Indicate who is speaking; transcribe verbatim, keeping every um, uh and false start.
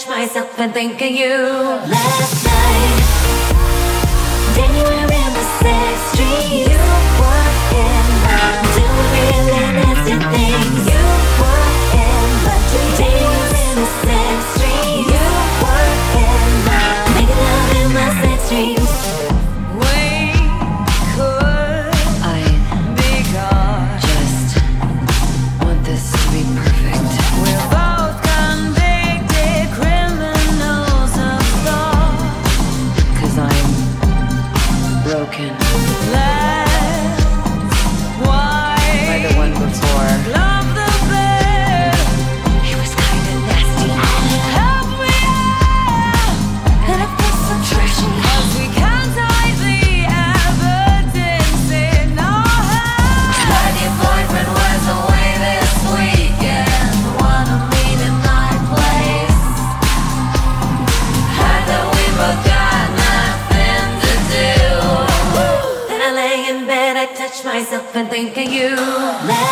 Speaker 1: touch myself and think of you. Last night, then you were in the sex street. You were in my doing really nasty things. You were in my dreams. Then you were in the sex street. You were in my making love in my sex dreams.
Speaker 2: Broken. By the one before.
Speaker 1: Love the bed. He was kinda nasty. Help me out. And I feel so trashy. 'Cause we can't hide the evidence in our heads. Glad your boyfriend was away this weekend. Wanna meet in my place. Had that we both got nothing to do. I touch myself and think of you.